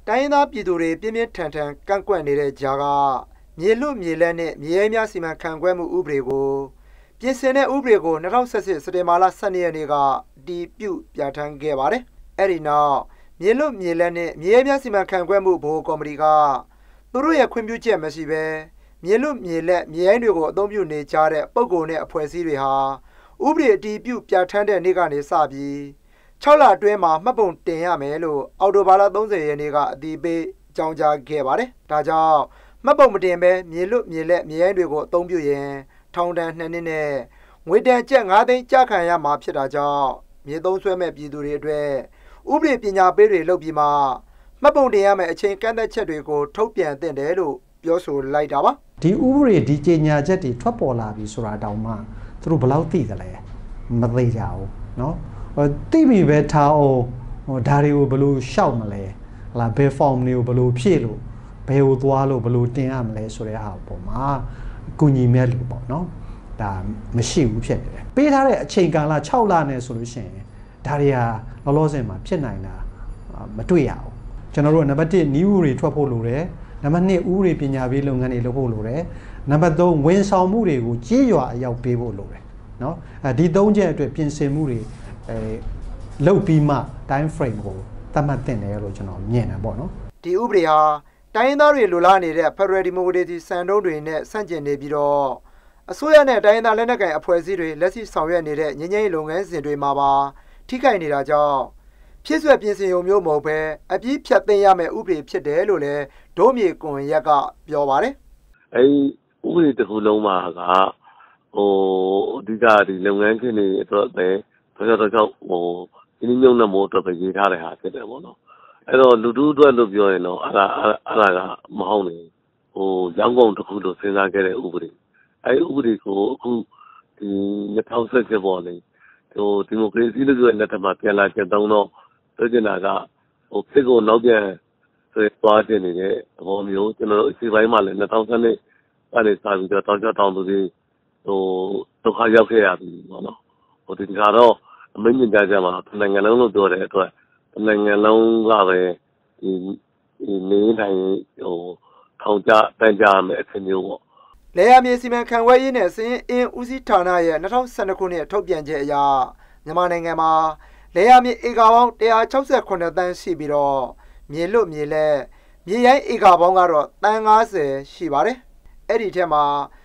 တိုင်းသားပြည်သူတွေပြင်းပြင်းထန်ထန်ကန့်ကွက်နေတဲ့ကြားကမြေလွတ်မြေလက်နဲ့မြေရဲများစီမံခန့်ခွဲမှုဥပဒေကိုပြင်ဆင်တဲ့ဥပဒေကို2018စက်တင်ဘာလ12ရက်နေ့ကတီးပြုပြဋ္ဌာန်းခဲ့ပါတယ်။အဲ့ဒီနောက်မြေလွတ်မြေလက်နဲ့မြေရဲများစီမံခန့်ခွဲမှုဘိုးကော်မတီကသူတို့ရဲ့ခွင့်ပြုချက်မရှိဘဲမြေလွတ်မြေလက်မြေရိုင်းတွေကိုအသုံးပြုနေကြတဲ့ပုဂ္ဂိုလ်နဲ့အဖွဲ့အစည်းတွေဟာဥပဒေအတည်ပြုပြဋ္ဌာန်းတဲ့နေ့ကနေစပြီး6လအတွင်းမှာမှတ်ပုံတင်ရမယ်လို့အော်တိုဘာလ30ရက်နေ့ကအတည်ပြုကြောင်းကြားခဲ့ပါတယ်။ဒါကြောင့်မှတ်ပုံမတင်ဘဲမြေလွတ်မြေလက်မြေရိုင်းတွေကိုအသုံးပြုရင်ထောင်ဒဏ်2နှစ်နဲ့ငွေဒဏ်ကျပ်9သိန်းကျခံရမှာဖြစ်တာကြောင့်မြေသုံးဆွဲမဲ့ပြည်သူတွေအတွက်ဥပဒေပညာပေးတွေလုပ်ပြီးမှမှတ်ပုံတင်ရမယ့်အချိန်ကန့်သတ်ချက်တွေကိုထုတ်ပြန်သင့်တယ်လို့ပြောဆိုလိုက်တာပါဒီဥပဒေဒီကြေညာချက်တွေထွက်ပေါ်လာပြီဆိုတာတောင်မှသူတို့ဘယ်လောက်သိသလဲမသိကြဘူးเนาะသိပြီပဲထားအောင်ဒါတွေကိုဘယ်လိုရှောက်မလဲဟလာဘယ် form တွေကိုဘယ်လိုဖြည့်လို့ဘယ်ကိုသွားလို့ဘယ်လိုတင်ရမလဲဆိုတဲ့အားပေါ်မှာကုညီမဲ့လို့ပေါ့เนาะဒါမရှိဘူးဖြစ်နေတယ်ပေးထားတဲ့အချိန်ကာလ6လနဲ့ဆိုလို့ရှိရင်ဒါတွေဟာလောလောဆယ်မှာဖြစ်နိုင်တာမတွေ့ရဘူးကျွန်တော်တို့နံပါတ်1 new တွေထွက်ဖို့လိုတယ်နံပါတ်2ဥပဒေပညာပေးလုပ်ငန်းတွေလုပ်ဖို့လိုတယ်နံပါတ်3ဝန်ဆောင်မှုတွေကိုကြီးရွာအရောက်ပေးဖို့လိုတယ်เนาะဒီ3ချက်အတွက်ပြင်ဆင်မှုတွေလုပ်ပြီးမှ time frame ကိုသတ်မှတ်တင်တယ်လို့ကျွန်တော်မြင်တယ်ပေါ့နော်ဒီဥပဒေဟာတိုင်းရင်းသားတွေလိုလားနေတဲ့ Federal Democracy စံနှုန်းတွေနဲ့ဆန့်ကျင်နေပြီးတော့အစိုးရနဲ့တိုင်းရင်းသားလက်နက်ကိုင်အဖွဲ့အစည်းတွေလက်ရှိဆောင်ရွက်နေတဲ့ငြိမ်းချမ်းရေးလုပ်ငန်းစဉ်တွေမှာပါထိခိုက်နေတာကြောင့်ဖြစ်ဆွဲပြင်ဆင်ရုံမျိုးမဟုတ်ဘဲအပြည့်ဖြတ်သိမ်းရမယ့်ဥပဒေဖြစ်တယ်လို့လည်းဒိုးမြေကွန်ရက်ကပြောပါတယ်အဲဒီဥပဒေတစ်ခုလုံးမှာကအဓိကဒီလုပ်ငန်းရှင်တွေအတွက်ပဲတော့ဒီနည်းမျိုးနဲ့မို့အတွက်ပဲရေးထားတဲ့ဟာဖြစ်တယ်ပေါ့နော်အဲ့တော့လူတို့အတွက်လို့ပြောရင်တော့အဲ့ဒါကမဟုတ်နေရောင်းကုန်တစ်ခုလို့စဉ်းစားခဲ့တဲ့ဥပဒေအဲ့ဥပဒေကိုအခုဒီ2017ပေါ်နေဒီမိုကရေစီလို့ဆိုတဲ့လက်ထက်မှာပြန်လာချက်တော့ပြောချင်တာကဖြစ်ကိုနောက်ပြန်ဆွဲသွားတင်နေတဲ့ဘောမျိုးကျွန်တော်တို့အစီပိုင်းမှာလည်း2012ကနေစပြီးတော့တောင်သူတွေဒုက္ခရောက်ခဲ့ရပြီပေါ့နော်ဒီကတော့အမင်းမြင်ကြမှာနိုင်ငံလုံးလို့ပြောတဲ့အတွက်နိုင်ငံလုံးကပဲဒီနေတိုင်းထောင်ကြတန်းကြမယ်အဖြစ်မျိုးပေါ့လေယာမြေစီမံခန့်ခွဲရေးနဲ့စည်အင်းဦးစီးဌာနရဲ့2012ခုနှစ်ထုတ်ပြန်ချက်အရမြန်မာနိုင်ငံမှာလေယာမြေဧကပေါင်း168တန်းရှိပြီးတော့မြေလွတ်မြေလက်မြေရိုင်းဧကပေါင်းကတော့တန်း90ရှိပါတယ်အဲ့ဒီထက်မှာ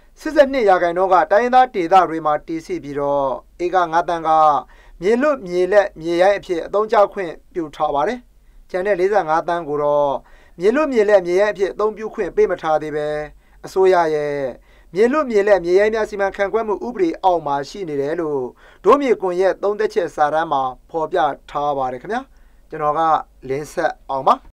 82ရာခိုင်နှုန်းကတိုင်းရင်းသားဒေသတွေမှာတည်ရှိပြီးတော့ဧက9တန်းကမြေလွတ်မြေလက်မြေရိုင်းအဖြစ်အသုံးချခွင့်ပြုထားပါတယ်ကျန်တဲ့45တန်းကိုတော့မြေလွတ်မြေလက်မြေရိုင်းအဖြစ်အသုံးပြုခွင့်ပေးမထားသေးပဲအစိုးရရဲ့မြေလွတ်မြေလက်မြေရိုင်းများစီမံခန့်ခွဲမှုဥပဒေအောက်မှာရှိနေတယ်လို့ဒိုးမြေကွန်ရက်သုံးသက်ချက်စာတမ်းမှာဖော်ပြထားပါတယ်ခင်ဗျာကျွန်တော်ကလင်းဆက်အောင်ပါ